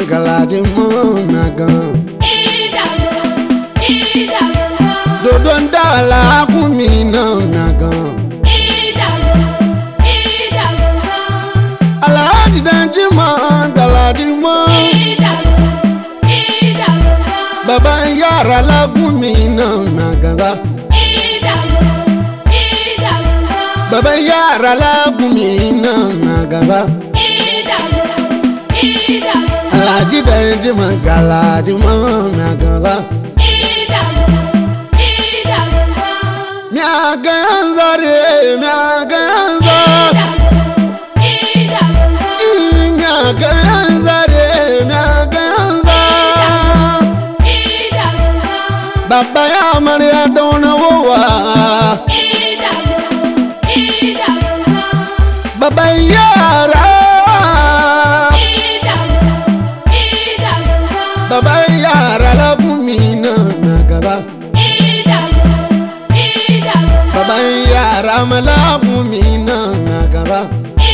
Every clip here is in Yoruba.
mangalaji monaga dodon dala kumina naga Alhaji Danji mangalaji mo baba yara la kumina naga baba yara la kumina naga Alhaji Danji mangalaji mo naga Miaganza re, miaganza Miaganza re, miaganza Baba ya Maria dona wowa Baba yara Baba yara la bumina nagaza Baba yara mala bumina nagaza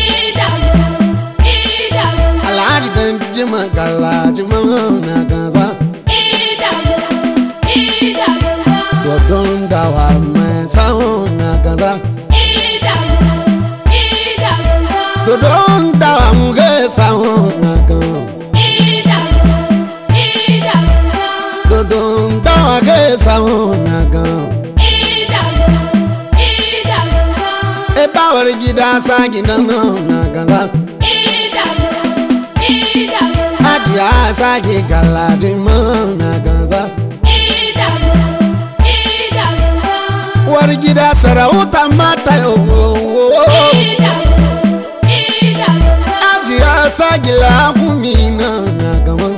Alhaji Danji mangalaji nagaza dodon dawa mesa nagaza dodon dawa mugesa nagaza dodon dawa gesa nagaza Bawar gida sa gidan na gaza Hajiya sa ke galaji na gaza War gida sarauta mata Hajiya sa gila kumina na gama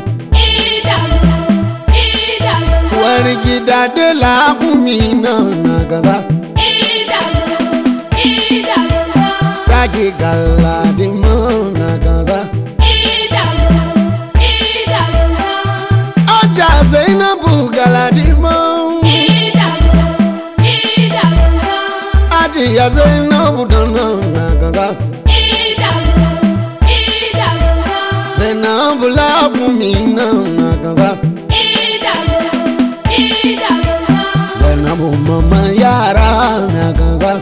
War gida de la kumina na gaza Sagi galaji na gaza Aja Zainabu galaji Aji ya Zainabu na gaza Zainabu la bumina na gaza Zainabu mama yara na gaza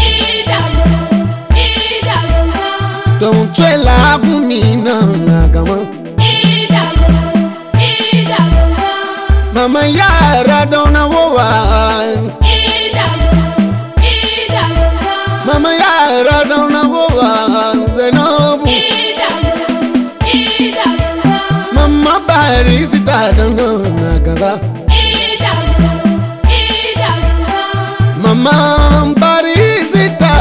Don't try la bumina nagama Mama yara dona wowa Mama yara dona wowa Zainabu Mama barisita dona nagaza Mama barisita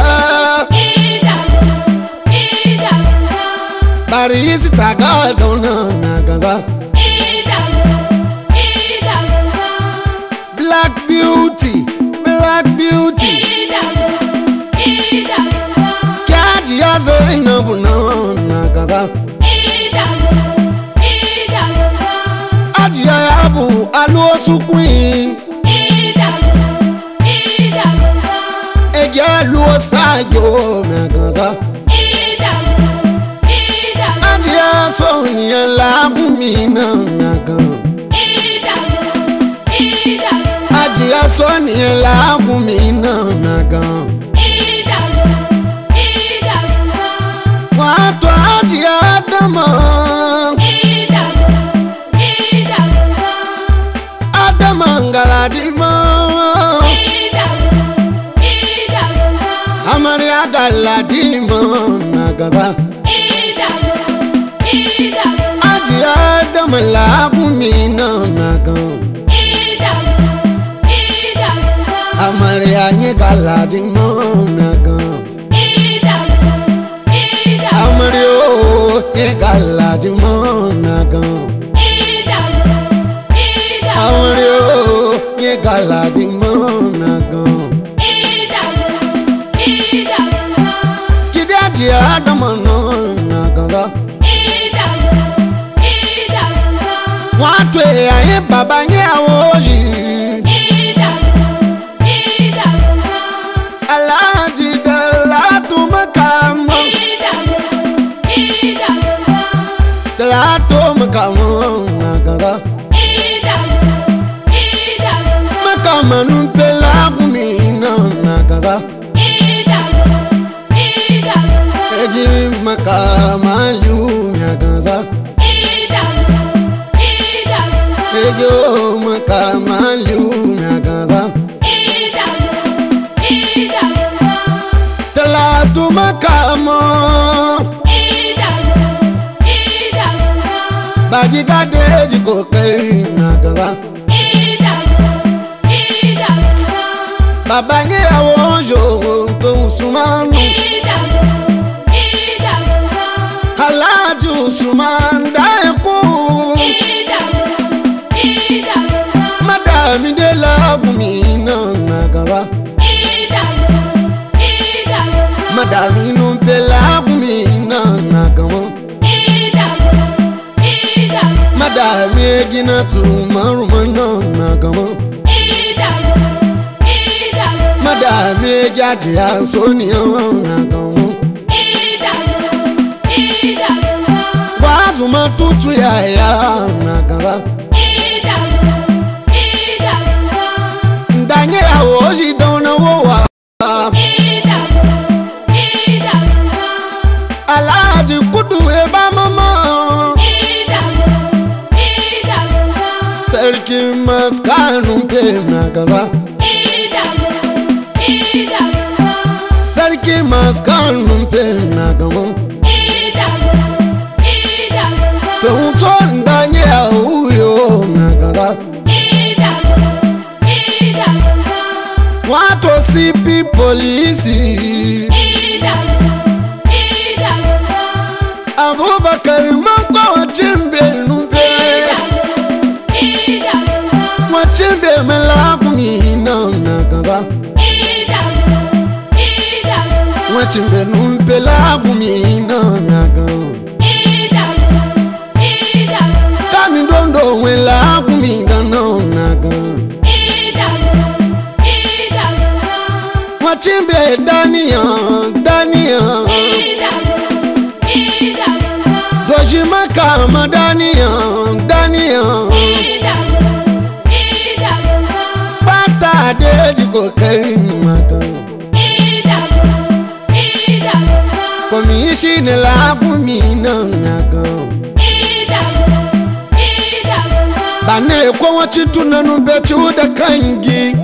Barisita gadona nagaza Black beauty Kaji ya Zainabu nagaza Aji ya yabu aluosu queen Egi aluosa yo nagaza Sonia la bumina naga Ajia Sonia la bumina naga Watu ajia Adama Adama ngaladima Amaria galadima nagaza Adama la bumina naga Amaria nye galadi naga Amario nye galadi naga Amario nye galadi naga Kidaji Adama naga Watu ya baba nye awoji Alhaji Dalatu makamo Dalatu makamo manu pela kumina na kaza egi makamalu ya kaza egi makamalu ya kaza talatu makamo bagi kade jiko kai na kaza baba nge awojo to sumanu halaju sumanda ku madami de la bumina na kaza madami no pela bumina na kaza madami gina tu marumana na kaza madame jadi ansoni na kamu wazuma tutu ya na kaza ndanye awoji dona wowa alaji kudu eba mama sarki maskanu pe na kaza sarki maskan pe na gamo to ton danye auyo na kaza wato CP police Abubakar manko chimbe numpe wachimbe melakuni na kaza wachimbe numpe la bumina naga kami ndondo wela bumina no naga wachimbe dania dojima kama dania bata de jiko karimaka komishi ne la bumina naga bane ko wachitu nanu betu da kangi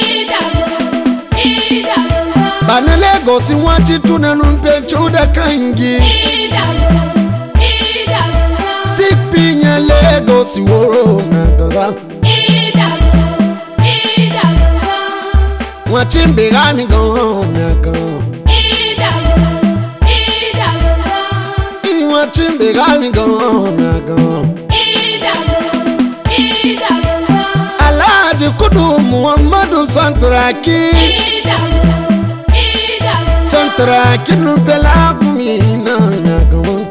bane Lagos wachitu nanu betu da kangi sipinya Lagos woro naga wachimbe gani go naga wachimbe gani go naga Alhaji Kudu Muhammadu Santraki nupela kumina naga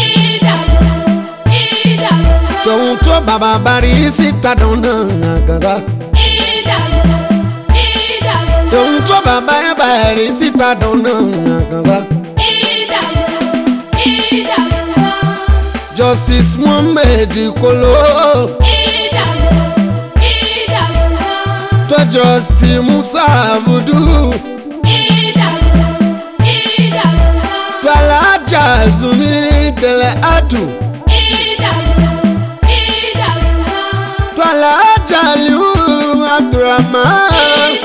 to baba bari sita dona naga to baba bari sita dona naga Justice Muhammad Kolo to Justice Musa Abudu to Alhaja Zumi Dele Atu to Alhaja Liu Abdurrahman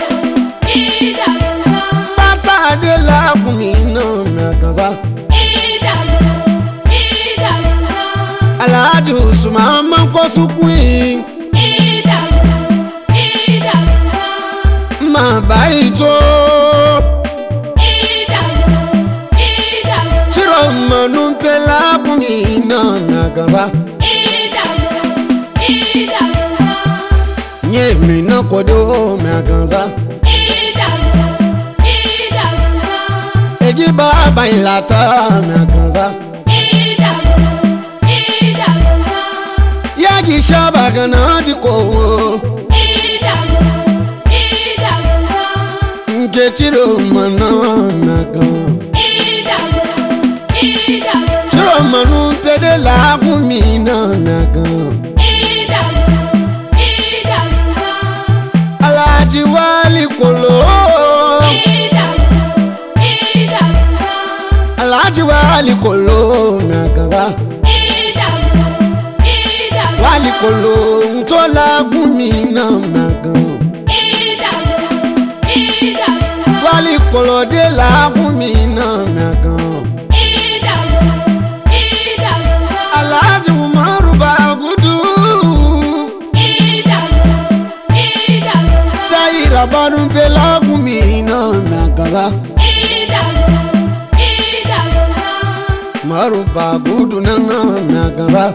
Bata de la Bumina Nakaza Alhaji Usman manko sukui ma baito chiro manu pela bumina nagaba nyemi na kodo maganza egi baba ilata maganza yagi shaba gana diko nke chiro mana naga chiro manu pede la bumina naga ala kolo Alhaji Wali kolo nagaza Wali kolo ntola gumina nagan Wali kolo de la gumina nagan Alhaji Umaru Bagudu Saira Banu Bela gumina nagaza Umaru Bagudu nagaza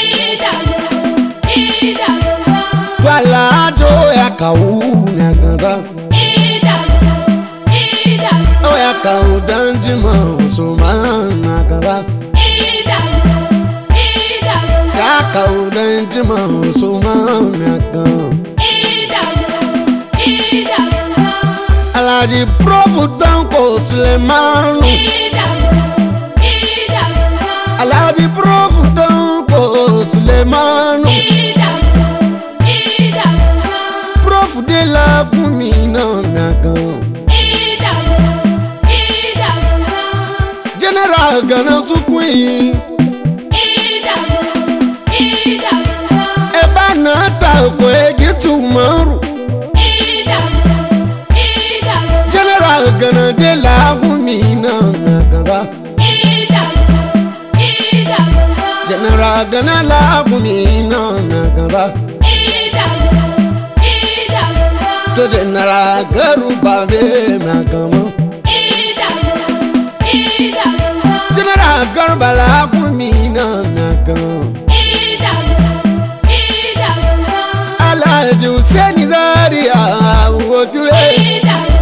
Twala jo ya kau nagaza O ya kau danjima Usman nagaza Ya kau danjima Usman nagaza Alhaji Prof Tanko Sulemanu Alhaji Prof Tanko Sulemanu Prof de la gumina nagan General Gana Sukui Eba nata ko egitu maru General Gana de la gumina nagaza General Gana la gumina nagaza To General Garuba de Magama General Garuba la gumina nagam Alhaji Hussein Zaria Wodue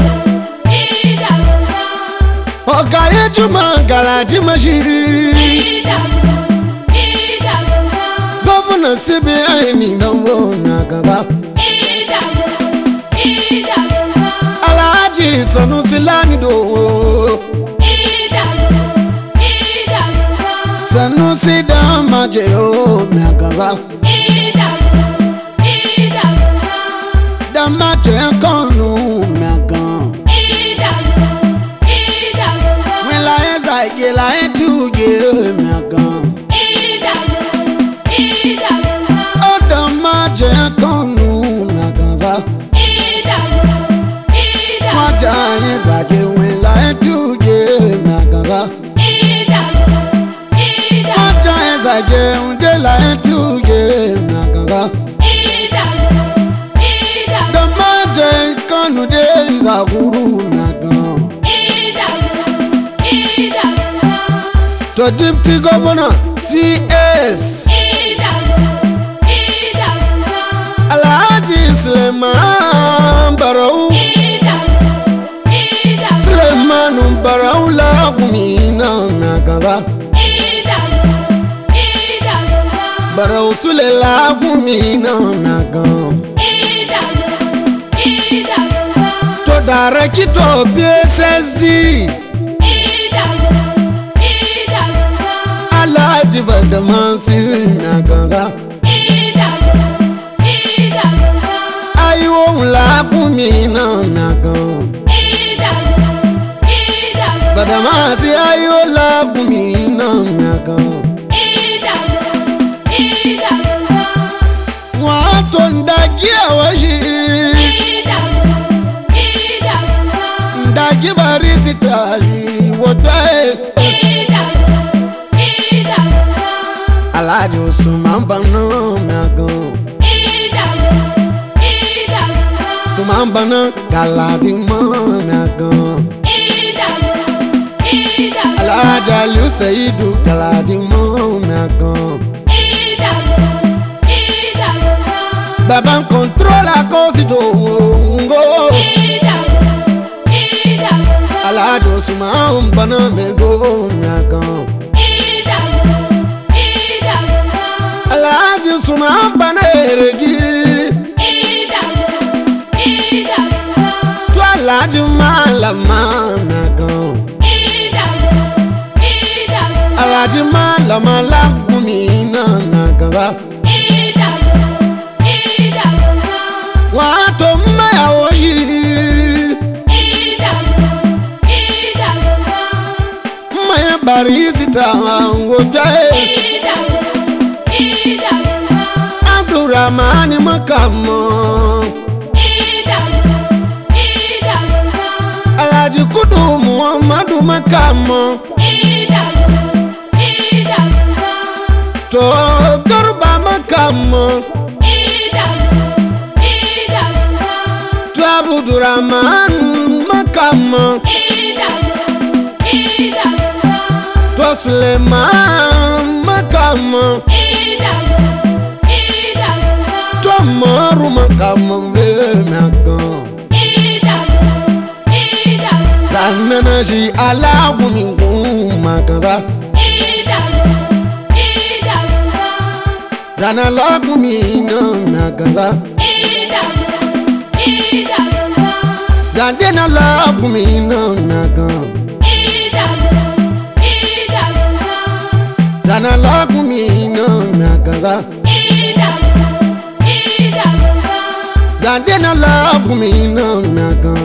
Ogare Juma Galaji Mashiri Governor CBI Nambo Nagaza Alhaji Sanusi Lamido Sanusi Damajeo Nagaza Damaje Konu Nagan Wela Ezagela Etuge Nagan O Damaje Konu Nagaza Waja Ezage Wela Etuge Nagaza Waja Ezage Undela Etuge Nagaza Damaje Konu de Izaguru Nagan To Deputy Governor CS Alhaji Suleiman Barau Suleiman Barau la gumina nagaza Barau Sule la gumina nagam To Daraki to PSSD Alhaji Badamasi nagaza Ayo la gumina nagam Badamasi ayo la gumina nagam Wato ndagi awashi Ndagi barisi taji Wodae Alhaji Usman Bana nagam Usman Bana Galadi nagam Alhaji Aliu Saidu Galadi nagam Baba contrôle la cause d'Ongo Alhaji Usman Bana Mego nagam Alhaji Usman Bana Eregi To Alhaji Malama nagam Alhaji Malama la gumina nagaza Wato maya woshi barisita ngojae Abdurrahman makamo Alhaji Kudu Muhammadu makamo to Garba makamo to Abdurrahman makamo to Suleiman makamo to Moru makamo Zanana shi alagu min makaza Zana lagu min nakaza Zadena lagu min nakaza Zana lagu min nakaza Zadena lagu min nakaza